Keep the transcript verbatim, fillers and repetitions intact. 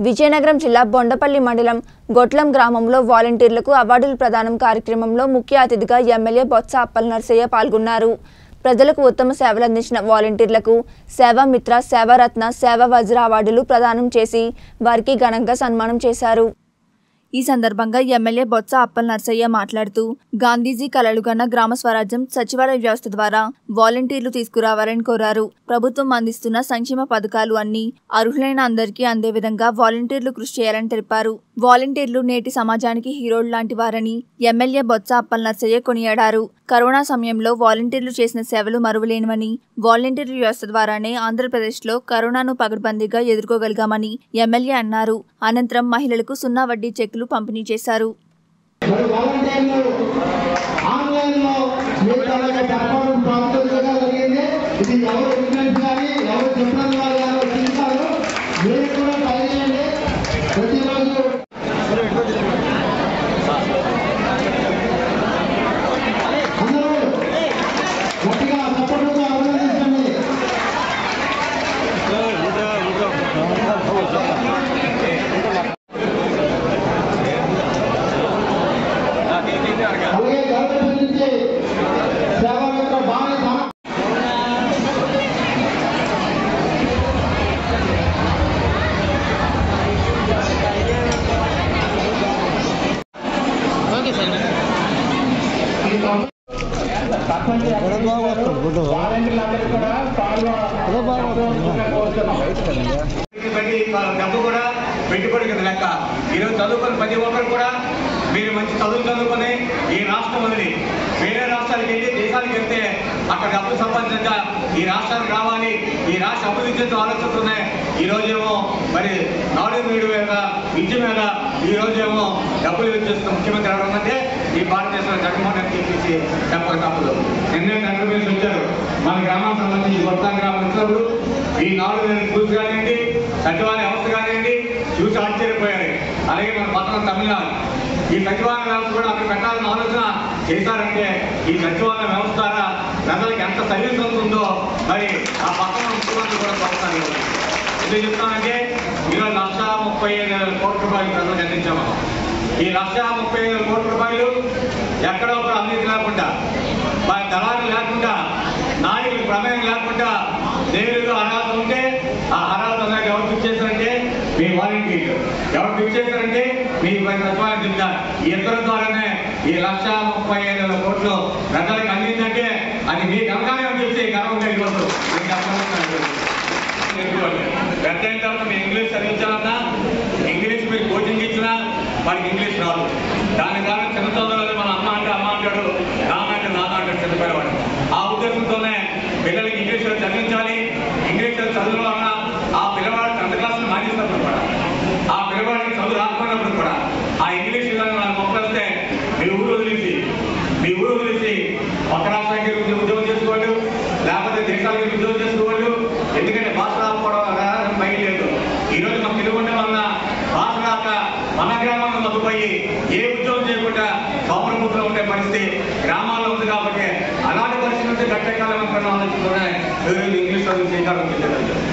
విజయనగరం జిల్లా బొండపల్లి మండలం గొట్లం గ్రామంలో వాలంటీర్లకు అవార్డుల ప్రదానం కార్యక్రమంలో ముఖ్య అతిథిగా ఎమ్మెల్యే బొత్స అప్పలనరసయ్య పాల్గొన్నారు. ప్రజలకు ఉత్తమ సేవలు అందించిన వాలంటీర్లకు సేవా మిత్ర, సేవారత్న, సేవా వజ్ర అవార్డులు ప్రదానం చేసి వారికి ఘనంగా సన్మానం చేశారు. ఈ సందర్భంగా ఎమ్మెల్యే బొత్స అప్పలనరసయ్య మాట్లాడుతూ గాంధీజీ కలలుగన్న గ్రామ స్వరాజ్యం సచివాలయ వ్యవస్థ ద్వారా వాలంటీర్లు తీసుకురావాలని కోరారు. ప్రభుత్వం అందిస్తున్న సంక్షేమ పథకాలు అన్ని అర్హులైన అందరికీ అందే విధంగా వాలంటీర్లు కృషి చేయాలని తెలిపారు. వాలంటీర్లు నేటి సమాజానికి హీరోలు లాంటి వారని ఎమ్మెల్యే బొత్స అప్పలనరసయ్య కొనియాడారు. కరోనా సమయంలో వాలంటీర్లు చేసిన సేవలు మరువలేనివని, వాలంటీర్ల వ్యవస్థ ద్వారానే ఆంధ్రప్రదేశ్లో కరోనాను పకడ్బందీగా ఎదుర్కోగలిగామని ఎమ్మెల్యే అన్నారు. అనంతరం మహిళలకు సున్నా వడ్డీ చెక్కులు పంపిణీ చేశారు. డబ్బు కూడా పెట్టుబడి కదా లెక్క. ఈరోజు చదువుకుని ప్రతి ఒక్కరు కూడా మీరు మంచి చదువు చదువుకొని ఈ రాష్ట్రం వదిలి వేరే రాష్ట్రాలకు వెళ్ళి దేశాలకు వెళ్తే అక్కడ డబ్బు సంపాదించగా ఈ రాష్ట్రానికి రావాలి, ఈ రాష్ట్ర అభివృద్ధి చేస్తూ ఆలోచిస్తున్నాయి. ఈ రోజేమో మరి నాడు మీడు మీద విద్య మీద ఈ రోజేమో డబ్బులు ఇచ్చేస్తున్న ముఖ్యమంత్రి ఎవరన్నంటే ఈ భారతదేశంలో జగన్మోహన్ రెడ్డి తీసి చెప్పక తప్పదు. నిన్నే నగరమేసి వచ్చారు. మన గ్రామానికి సంబంధించి కొత్త గ్రామం వచ్చినప్పుడు ఈ నాలుగు వేల స్కూల్స్ కానివ్వండి, సచివాలయ వ్యవస్థ కానివ్వండి చూసి ఆశ్చర్యపోయారు. అలాగే మన పక్కన తమిళనాడు ఈ సచివాలయ వ్యవస్థ కూడా అక్కడ పెట్టాలని ఆలోచన చేశారంటే ఈ సచివాలయ వ్యవస్థ ద్వారా ప్రజలకు ఎంత సర్వీస్ ఉంటుందో మరి ఆ పక్కన ముఖ్యమంత్రి కూడా చూస్తారు. ఎందుకు చెప్తానంటే ఈరోజు లక్ష ముప్పై ఐదు వేల కోట్ల రూపాయలు ప్రజలకు అందించాము. ఈ లక్ష ముప్పై ఐదు వేల కోట్ల రూపాయలు ఎక్కడో ఒక అవినీతి లేకుండా, వారి దళాలు లేకుండా, నాయకులు ప్రమేయం లేకుండా దేవుడిగా అర్హత ఉంటే ఆ అర్హత అనేది ఎవరు ఫిక్స్ చేశారంటే మీ వాలంటీర్లు. ఎవరు ఫిక్స్ చేశారంటే మీ సచివాలయం చెప్తారు. ఈ ఇద్దరు ద్వారానే ఈ లక్ష ముప్పై ఐదు వేల కోట్లు ప్రజలకు అందిందంటే అది మీ గమకానే చెప్తే గర్వంగా ఇవ్వద్దు. పెద్ద అయిన తర్వాత మీ ఇంగ్లీష్ చదివించాలన్నా, ఇంగ్లీష్ మీరు కోచింగ్ ఇచ్చినా మనకి ఇంగ్లీష్ రాదు. దాని ద్వారా చిన్న చదువులలో మన అమ్మ అంటే అమ్మ అంటాడు, నాన్న అంటే నాన్న అంటాడు చనిపోయేవాడు. ఆ ఉద్దేశంతోనే పిల్లలకి ఇంగ్లీష్ చదివించాలి. ఇంగ్లీష్ చదువులో అన్న ఆ పిల్లవాడు టెన్త్ క్లాస్ మానేసినప్పుడు కూడా, ఆ పిల్లవాడికి చదువు రాకపోయినప్పుడు కూడా ఆ ఇంగ్లీష్ విధానం మనం మొక్కలిస్తే మీ ఊరు వదిలేసి మీ ఊరు వదిలేసి పక్క రాష్ట్రానికి ఉద్యోగం చేసుకోవాలి, లేకపోతే దేశాలకి ఉద్యోగం చేసుకోవాలి. ఎందుకంటే భాష రాకపోవడం బయట లేదు. ఈరోజు మాకు తెలుగుండే వలన భాష రాక మన గ్రామంలో మగ్గిపోయి ఏ ఉద్యోగం చేయకుండా సౌమరముద్రలో ఉండే పరిస్థితి గ్రామాల్లో ఉంది. కాబట్టి అలాంటి పరిస్థితి నుంచి గట్టెక్కాలని ఆలోచిస్తూనే ఇంగ్లీష్ చదువు శ్రీకారం చేసేది.